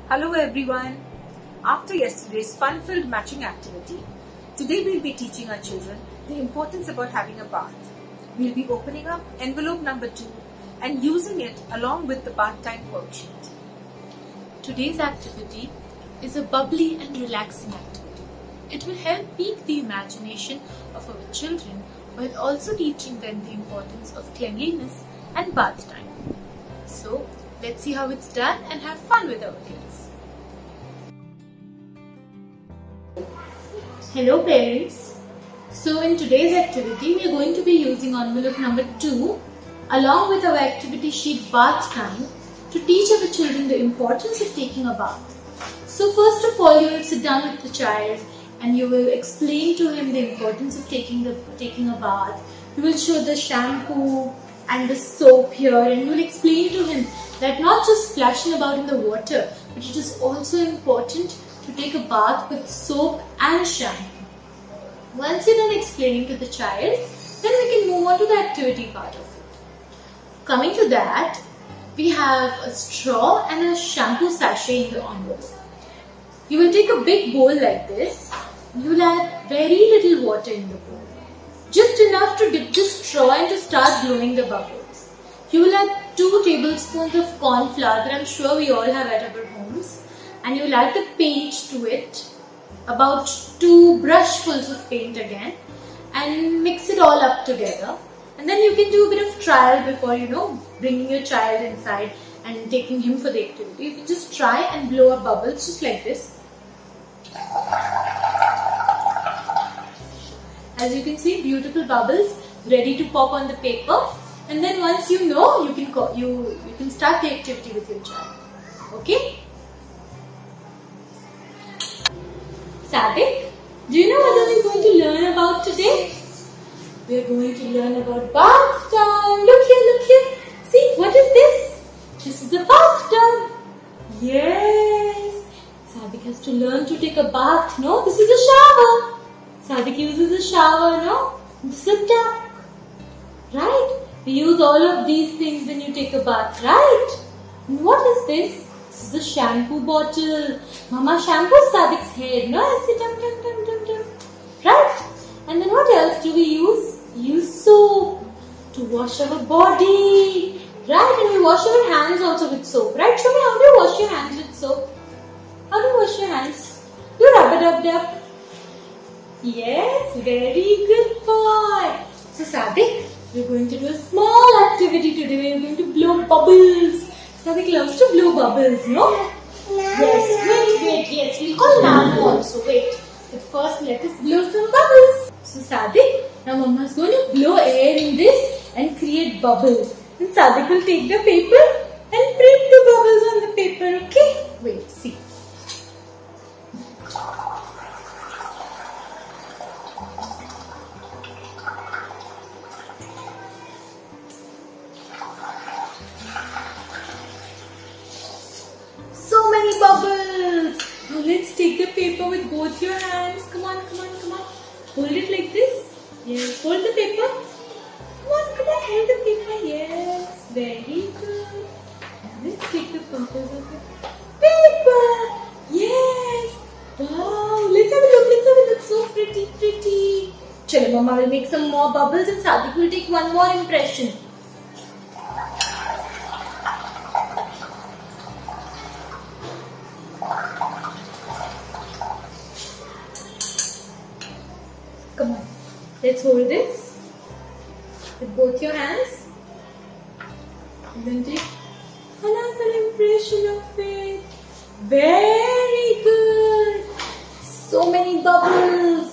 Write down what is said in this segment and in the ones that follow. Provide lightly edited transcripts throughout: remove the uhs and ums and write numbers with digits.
Hello everyone. After yesterday's fun-filled matching activity, today we'll be teaching our children the importance about having a bath. We'll be opening up envelope number 2 and using it along with the bath time worksheet. Today's activity is a bubbly and relaxing activity. It will help pique the imagination of our children while also teaching them the importance of cleanliness and bath time. So, let's see how it's done and have fun with our kids. Hello parents. So in today's activity, we are going to be using envelope number 2 along with our activity sheet bath time to teach our children the importance of taking a bath. So first of all, you will sit down with the child and you will explain to him the importance of taking a bath. You will show the shampoo and the soap here, and you will explain to him that not just splashing about in the water, but it is also important to take a bath with soap and shampoo. Once you're done explaining to the child, then we can move on to the activity part of it. Coming to that, we have a straw and a shampoo sachet in the envelope. You will take a big bowl like this. You will add very little water in the bowl, just enough to dip the straw and to start blowing the bubbles. You will add 2 tablespoons of corn flour that I'm sure we all have at our homes, and you will add the paint to it, about 2 brushfuls of paint again, and mix it all up together. And then you can do a bit of trial before bringing your child inside and taking him for the activity. You can just try and blow up bubbles just like this. As you can see, beautiful bubbles ready to pop on the paper. And then once you know, you can start the activity with your child. Okay? Sadik, do you know what we're going to learn about today? We're going to learn about bath time. Look here. See, what is this? This is a bathtub. Yes. Sadik has to learn to take a bath, no? This is a shower. Sadik uses a shower, no? This is a tap. Right? We use all of these things when you take a bath, right? And what is this? This is a shampoo bottle. Mama shampoos Sadik's hair, no? Right? And then what else do we use? We use soap to wash our body. Right? And we wash our hands also with soap. Right? Show me, how do you wash your hands with soap? How do you wash your hands? You rub it up. Yes, very good boy. So Sadik, we're going to do a small activity today. We're going to blow bubbles. Sadik loves to blow bubbles, no? Yes, wait, yes. We'll call Nano also, wait. But first let us blow some bubbles. So Sadik, now Mama is going to blow air in this and create bubbles. And Sadik will take the paper and print the bubbles on the paper, okay? Wait, see. So many bubbles. Now let's take the paper with both your hands. Come on. Hold it like this. Yes, hold the paper. Come on, hold the paper. Yes, very good. Now let's take the photos of the paper. Yes. Wow. Let's have a look. So pretty. Chalo, Mama will make some more bubbles and Sadik will take one more impression. Come on, let's hold this with both your hands and then take another impression of it. Very good. So many bubbles.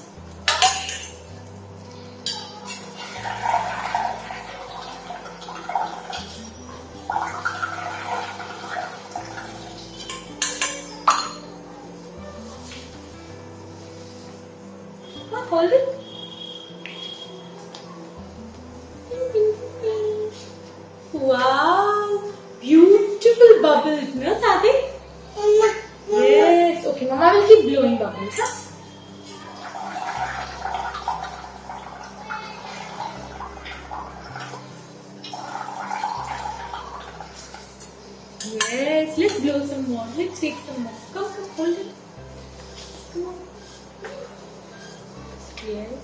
Hold it. Wow, beautiful bubbles, no Sadik? Yes, okay, Mama will keep blowing bubbles, huh? Yes, let's blow some more. Let's take some more. Come, hold it. Come on. Yes.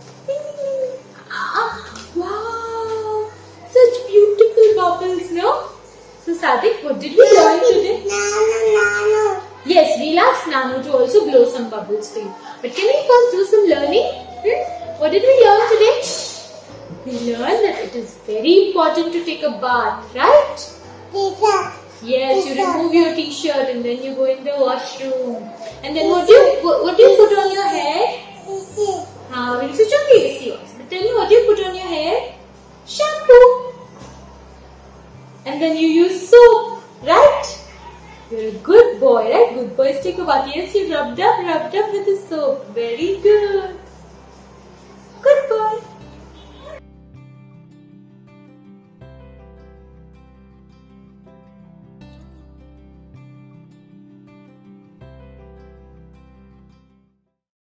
Wow! Such beautiful bubbles, no? So Sadik, what did we learn today? Nano. Yes, we'll ask Nano to also blow some bubbles for you. But can we first do some learning? What did we learn today? We learned that it is very important to take a bath, right? Yes, you remove your t-shirt and then you go in the washroom. And then what do you put on your hair? We'll switch on the AC also. But tell me, what do you put on your hair? Shampoo. And then you use soap, right? You're a good boy, right? Good boys take a bath. Yes, you rubbed up with the soap. Very good.